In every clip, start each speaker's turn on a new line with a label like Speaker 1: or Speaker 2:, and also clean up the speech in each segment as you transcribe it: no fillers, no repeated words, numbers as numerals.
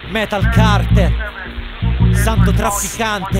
Speaker 1: Metal Carter, santo trafficante.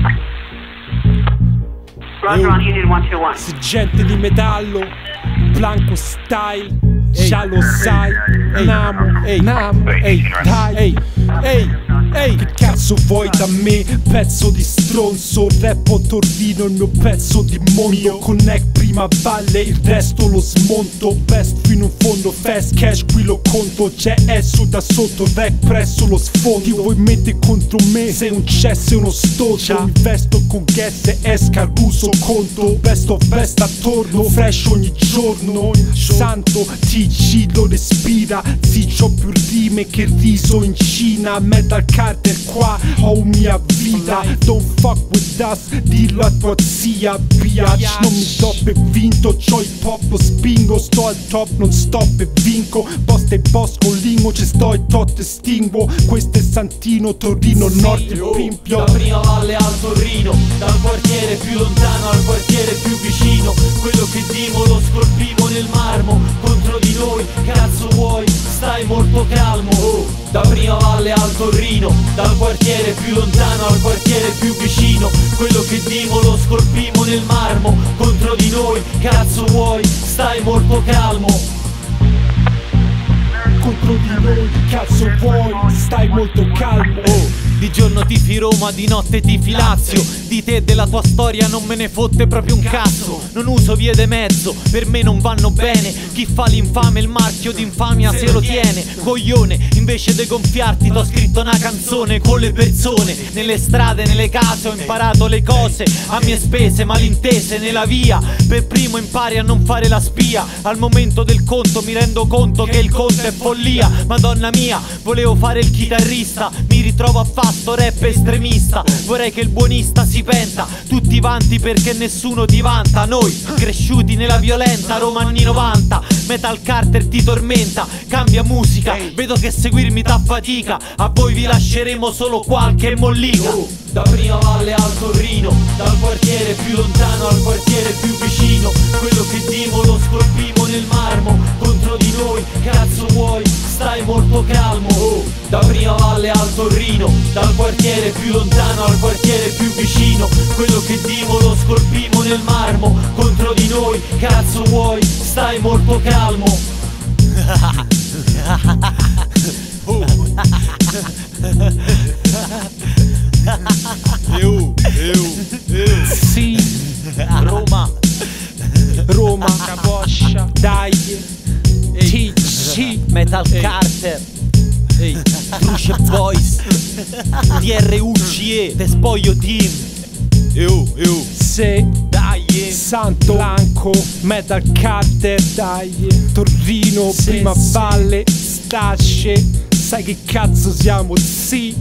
Speaker 2: Sergente di metallo, Blanco style, già lo sai. Namo, ehi, dai, ehi, che cazzo vuoi da me? Pezzo di stronzo, rappo Torino, il mio pezzo di mondo. Connect prima valle, il resto lo smonto. Best fino in fondo, fast cash qui lo conto. C'è esso da sotto, rec presso lo sfondo. Ti vuoi mettere contro me? Sei un cesso e uno stolto. Mi vesto con gas e esca, uso conto. Best of best attorno, fresh ogni giorno. Santo TG lo respira, sì c'ho più rime che riso in Cina. Metal Carter qua, ho mia vita. Don't fuck with us, dillo a tua zia, biatch. Non mi do per vinto, c'ho il pop, lo spingo. Sto al top, non stop e vinco. Posta e boss con lingo, ci sto e tot e stingo. Questo è Santino, Torino, Nord e Pimpio.
Speaker 1: Da prima valle al Torino, dal quartiere più lontano al quartiere più vicino. Quello che dimo lo scolpivo nel marmo. Contro di noi, cazzo vuoi? Stai molto calmo. Da prima valle al Torino, dal quartiere più lontano al quartiere più vicino. Quello che dimo lo scolpimo nel marmo. Contro di noi, cazzo vuoi? Stai molto calmo.
Speaker 2: Contro di noi, cazzo vuoi? Stai molto calmo.
Speaker 1: Di giorno tifi Roma, di notte tifi Lazio. Di te e della tua storia non me ne fotte proprio un cazzo. Non uso vie de mezzo, per me non vanno bene. Chi fa l'infame il marchio d'infamia se lo tiene. Coglione, invece de gonfiarti t'ho scritto una canzone con le persone. Nelle strade, nelle case ho imparato le cose a mie spese, malintese nella via. Per primo impari a non fare la spia. Al momento del conto mi rendo conto che il conto è follia. Madonna mia, volevo fare il chitarrista, mi ritrovo a fare sto rap estremista. Vorrei che il buonista si penta, tutti vanti perché nessuno ti vanta. Noi, cresciuti nella violenta Roma anni 90. Metal Carter ti tormenta, cambia musica, vedo che seguirmi t'affatica. A voi vi lasceremo solo qualche mollica. Da prima valle al Torino, dal quartiere più lontano al quartiere più vicino. Quello che dimo lo scolpimo nel marmo. Contro di noi, cazzo vuoi? Stai molto calmo. Da prima valle al Torino, dal quartiere più lontano al quartiere più vicino. Quello che dimo lo scolpimo nel marmo. Contro di noi, cazzo vuoi? Stai molto calmo.
Speaker 2: Sì, Roma, Capoccia, dai, TG,
Speaker 1: Metal Carter, Bruce Boys, TRUCE, Te Spoglio Team.
Speaker 2: Se
Speaker 1: Dai,
Speaker 2: Santo Blanco, Metal Carter, dai, Torino, prima valle, Stasce. Sai che cazzo siamo, sì.